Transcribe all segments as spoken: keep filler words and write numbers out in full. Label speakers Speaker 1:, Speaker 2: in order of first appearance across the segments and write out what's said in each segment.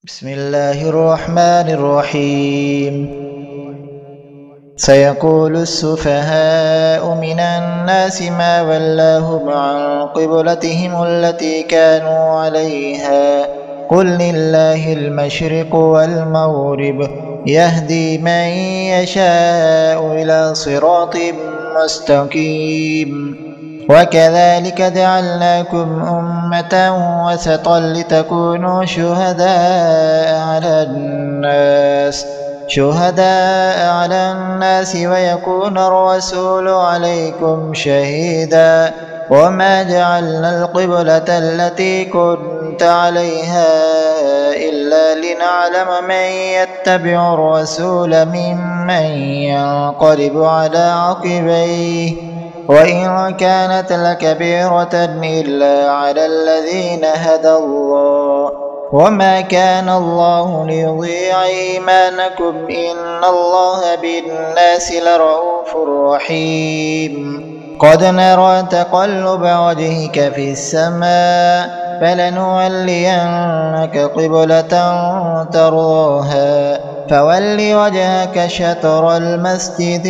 Speaker 1: بسم الله الرحمن الرحيم سيقول السفهاء من الناس ما ولاهم عن قبلتهم التي كانوا عليها قل لله المشرق والمغرب يهدي من يشاء إلى صراط مستقيم وكذلك جعلناكم أمة وسطا لتكونوا شهداء على الناس شهداء على الناس ويكون الرسول عليكم شهيدا وما جعلنا القبلة التي كنت عليها إلا لنعلم من يتبع الرسول ممن ينقلب على عقبيه وإن كانت لكبيرة إلا على الذين هدى الله وما كان الله ليضيع إيمانكم إن الله بالناس لرءوف رحيم قد نرى تقلب وجهك في السماء فلنولينك قبلة ترضاها فول وجهك شطر المسجد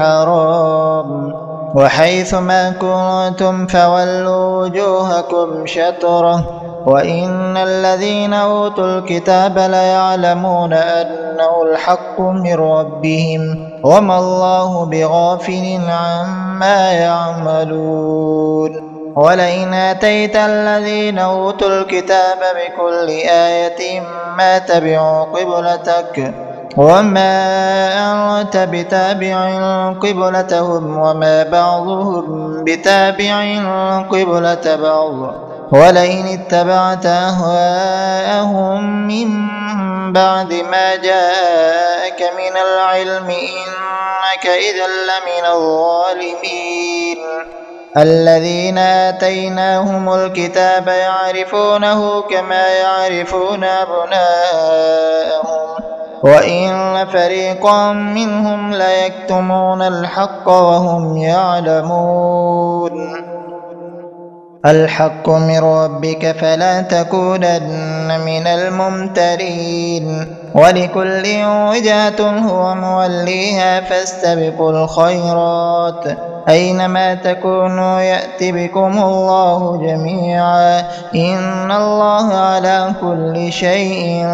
Speaker 1: الحرام وحيث ما كنتم فولوا وجوهكم شطره وإن الذين أوتوا الكتاب ليعلمون أنه الحق من ربهم وما الله بغافل عما يعملون ولئن آتيت الذين أوتوا الكتاب بكل آية ما تبعوا قبلتك وما أنت بتابع قبلتهم وما بعضهم بتابع قبلة بعض ولئن اتبعت أهواءهم من بعد ما جاءك من العلم إنك إذا لمن الظالمين الذين آتيناهم الكتاب يعرفونه كما يعرفون أبناءهم وإن فريقا منهم ليكتمون الحق وهم يعلمون الحق من ربك فلا تكونن من الممترين ولكل وجهة هو موليها فاستبقوا الخيرات أينما تكونوا يأت بكم الله جميعا إن الله على كل شيء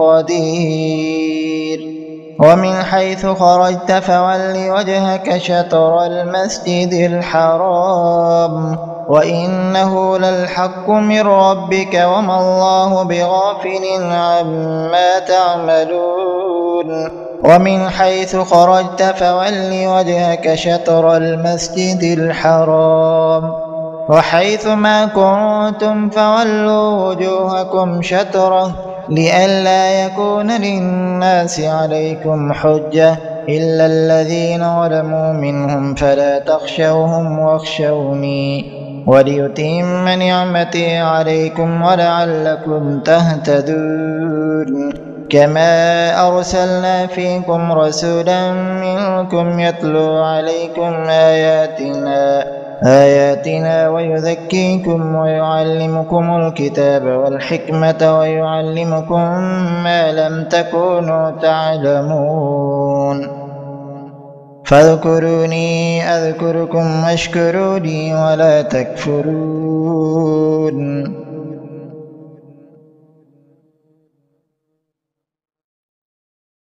Speaker 1: قدير ومن حيث خرجت فول وجهك شطر المسجد الحرام وإنه للحق من ربك وما الله بغافل عما تعملون ومن حيث خرجت فول وجهك شطر المسجد الحرام وحيث ما كنتم فولوا وجوهكم شطره لئلا يكون للناس عليكم حجة إلا الذين ظلموا منهم فلا تخشوهم واخشوني وليتم نعمتي عليكم ولعلكم تهتدون كما أرسلنا فيكم رسولا منكم يتلو عليكم آياتنا آياتنا ويذكيكم ويعلمكم الكتاب والحكمة ويعلمكم ما لم تكونوا تعلمون فاذكروني أذكركم واشكروا لي ولا تكفرون